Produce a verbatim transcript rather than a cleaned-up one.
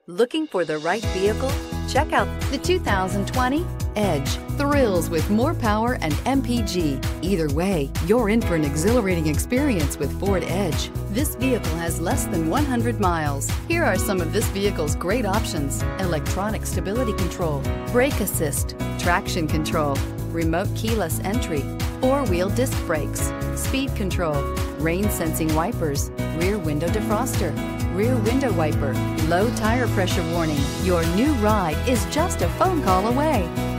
Looking for the right vehicle? Check out the two thousand twenty Edge. Thrills with more power and M P G. Either way, you're in for an exhilarating experience with Ford Edge. This vehicle has less than one hundred miles. Here are some of this vehicle's great options: electronic stability control, brake assist, traction control, remote keyless entry, four-wheel disc brakes, speed control, rain sensing wipers, rear window defroster, rear window wiper, low tire pressure warning. Your new ride is just a phone call away.